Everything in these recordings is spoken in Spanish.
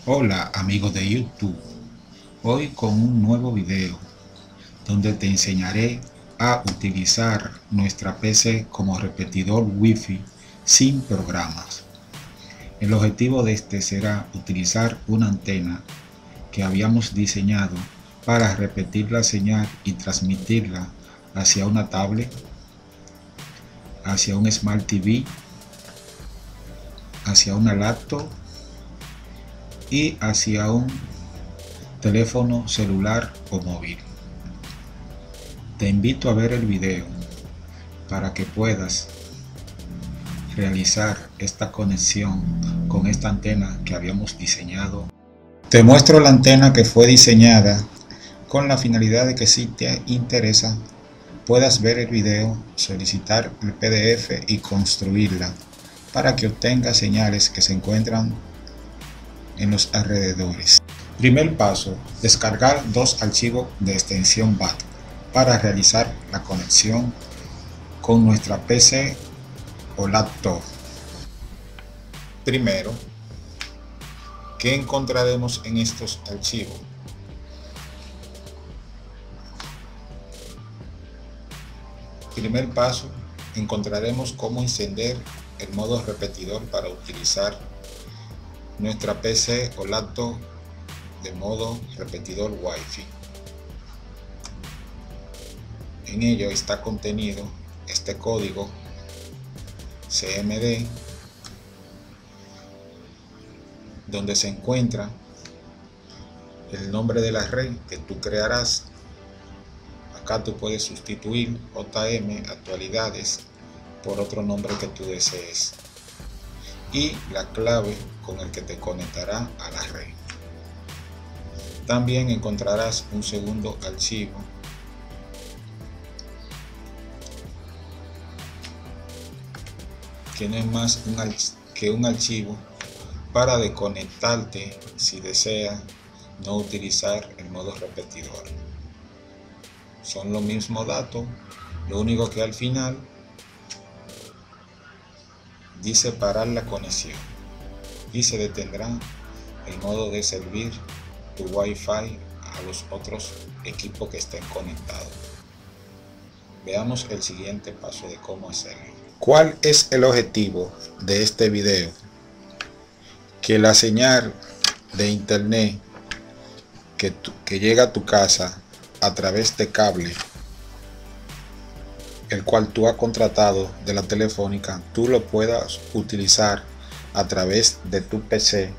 Hola amigos de YouTube, hoy con un nuevo video donde te enseñaré a utilizar nuestra PC como repetidor Wi-Fi sin programas. El objetivo de este será utilizar una antena que habíamos diseñado para repetir la señal y transmitirla hacia una tablet, hacia un Smart TV, hacia una laptop y hacia un teléfono celular o móvil. Te invito a ver el video para que puedas realizar esta conexión con esta antena que habíamos diseñado. Te muestro la antena que fue diseñada con la finalidad de que si te interesa puedas ver el video, solicitar el PDF y construirla para que obtengas señales que se encuentran en los alrededores. Primer paso, descargar dos archivos de extensión BAT para realizar la conexión con nuestra PC o laptop. Primero, ¿qué encontraremos en estos archivos? Primer paso, encontraremos cómo encender el modo repetidor para utilizar nuestra PC o laptop de modo repetidor Wi-Fi. En ello está contenido este código CMD, donde se encuentra el nombre de la red que tú crearás. Acá tú puedes sustituir JM Actualidades por otro nombre que tú desees y la clave con el que te conectará a la red. También encontrarás un segundo archivo que no es más que un archivo para desconectarte si deseas no utilizar el modo repetidor. Son los mismos datos, lo único que al final dice parar la conexión y se detendrá el modo de servir tu Wi-Fi a los otros equipos que estén conectados. Veamos el siguiente paso de cómo hacerlo. ¿Cuál es el objetivo de este video? Que la señal de internet que llega a tu casa a través de cable, el cual tú has contratado de la telefónica, tú lo puedas utilizar a través de tu PC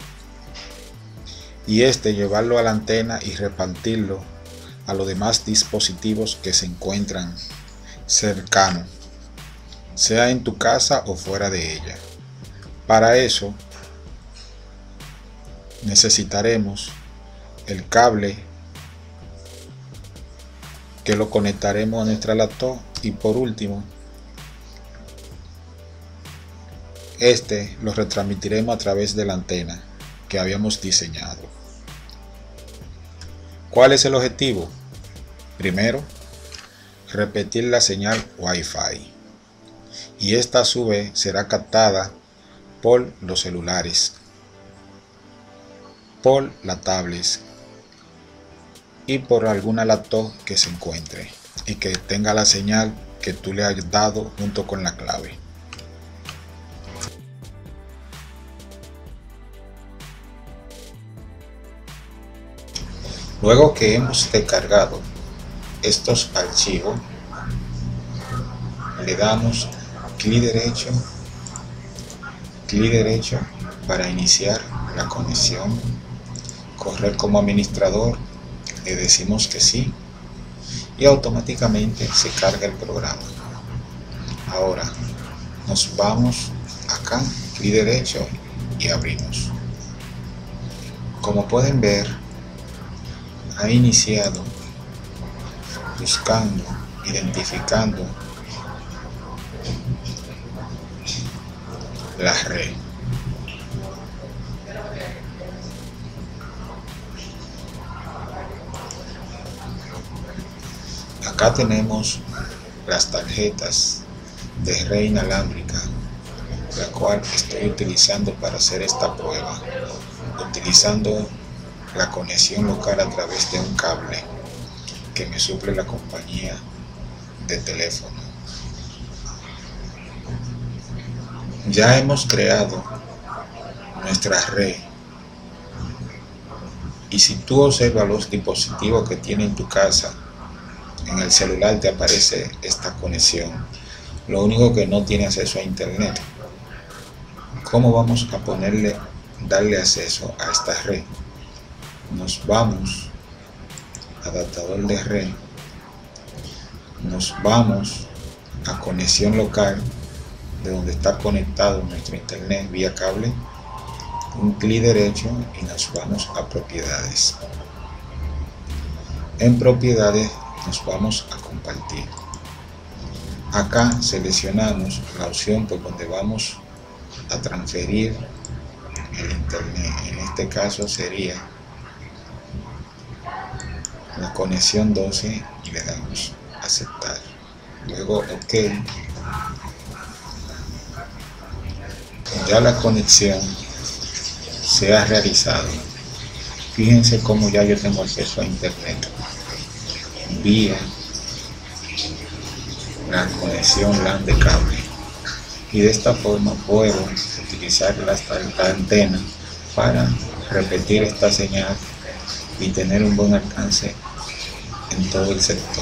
y llevarlo a la antena y repartirlo a los demás dispositivos que se encuentran cercanos, sea en tu casa o fuera de ella. Para eso necesitaremos el cable que lo conectaremos a nuestra laptop y por último lo retransmitiremos a través de la antena que habíamos diseñado. ¿Cuál es el objetivo? Primero, repetir la señal Wi-Fi y esta a su vez será captada por los celulares, por la tablet y por alguna laptop que se encuentre y que tenga la señal que tú le has dado junto con la clave. Luego que hemos descargado estos archivos, le damos clic derecho para iniciar la conexión, correr como administrador, le decimos que sí y automáticamente se carga el programa. Ahora nos vamos acá, clic derecho y abrimos. Como pueden ver, ha iniciado buscando, identificando la red. Acá tenemos las tarjetas de red inalámbrica, la cual estoy utilizando para hacer esta prueba. utilizando la conexión local a través de un cable que me suple la compañía de teléfono. Ya hemos creado nuestra red, y si tú observas los dispositivos que tiene en tu casa, en el celular te aparece esta conexión. Lo único que no tiene acceso a internet. ¿Cómo vamos a darle acceso a esta red? Nos vamos a adaptador de red, nos vamos a conexión local, de donde está conectado nuestro internet vía cable, un clic derecho y nos vamos a propiedades. En propiedades nos vamos a compartir. Acá seleccionamos la opción por donde vamos a transferir el internet. En este caso sería la conexión 12 y le damos a aceptar. Luego OK. Ya la conexión se ha realizado. Fíjense cómo ya yo tengo acceso a internet vía la conexión LAN de cable, y de esta forma puedo utilizar la antena para repetir esta señal y tener un buen alcance en todo el sector.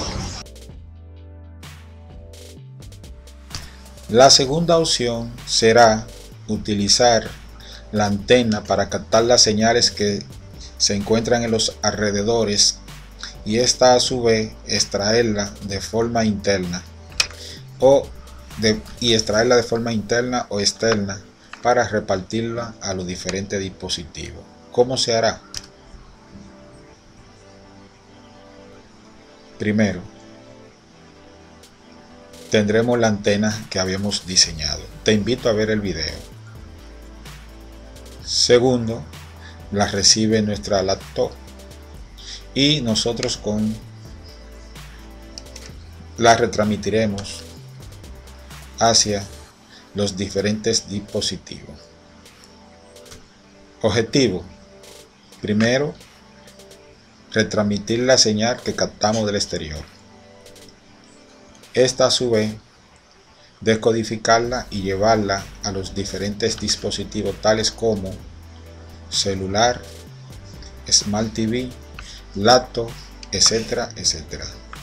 La segunda opción será utilizar la antena para captar las señales que se encuentran en los alrededores, y esta a su vez extraerla de forma interna o externa para repartirla a los diferentes dispositivos. ¿Cómo se hará? Primero, tendremos la antena que habíamos diseñado. Te invito a ver el video. Segundo, la recibe nuestra laptop y nosotros la retransmitiremos hacia los diferentes dispositivos. Objetivo: primero, retransmitir la señal que captamos del exterior. Esta a su vez decodificarla y llevarla a los diferentes dispositivos tales como celular, Smart TV, laptop, etcétera, etcétera.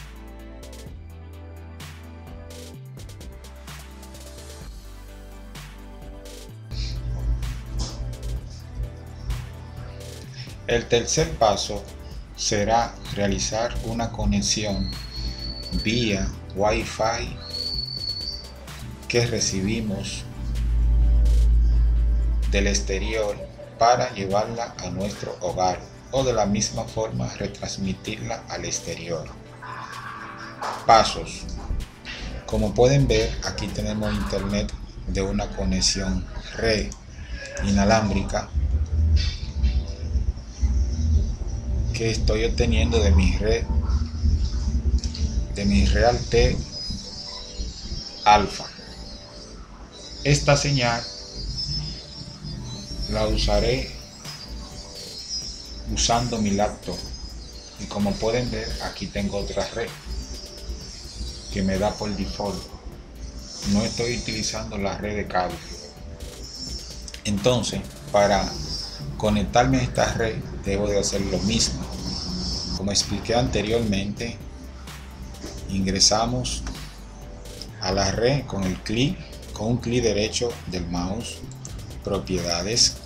El tercer paso será realizar una conexión vía Wi-Fi que recibimos del exterior para llevarla a nuestro hogar, o de la misma forma retransmitirla al exterior. Pasos: como pueden ver, aquí tenemos internet de una conexión red inalámbrica que estoy obteniendo de mi red Realtek Alpha. Esta señal la usaré usando mi laptop, y como pueden ver, aquí tengo otra red que me da por default. No estoy utilizando la red de cable. Entonces, para conectarme a esta red debo de hacer lo mismo. Como expliqué anteriormente, ingresamos a la red con un clic derecho del mouse, propiedades,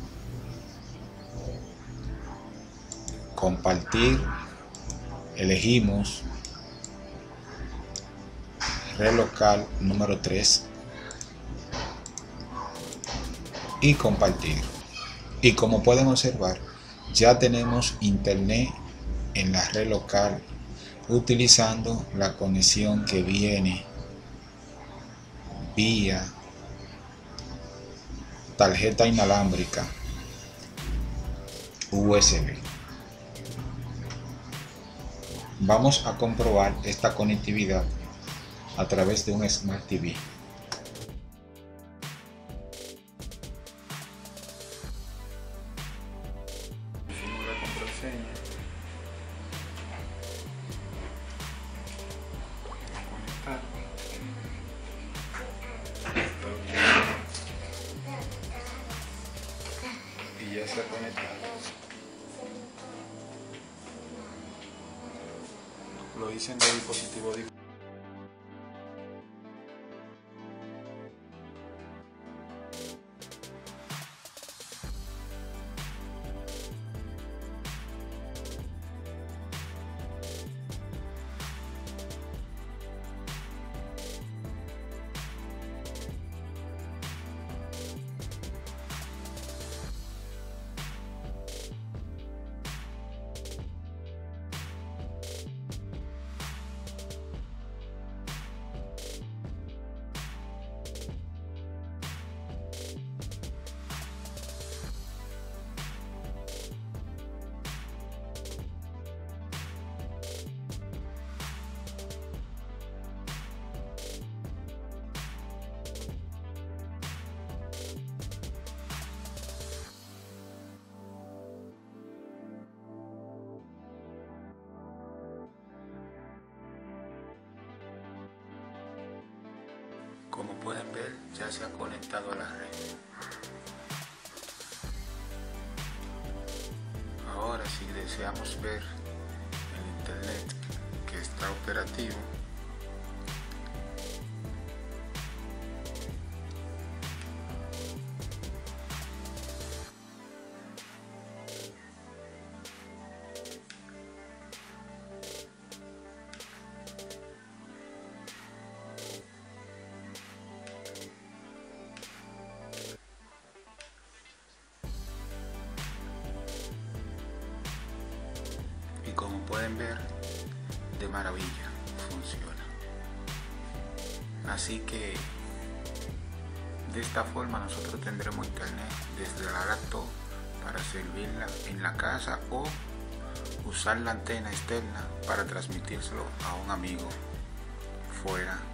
compartir, elegimos red local número 3 y compartir. Y como pueden observar, ya tenemos internet en la red local utilizando la conexión que viene vía tarjeta inalámbrica USB. Vamos a comprobar esta conectividad a través de un Smart TV. lo hice en dos dispositivos diferentes. Como pueden ver, ya se ha conectado a la red. Ahora, si deseamos ver el internet que está operativo, y como pueden ver, de maravilla funciona. Así que de esta forma nosotros tendremos internet desde la laptop para servirla en la casa o usar la antena externa para transmitírselo a un amigo fuera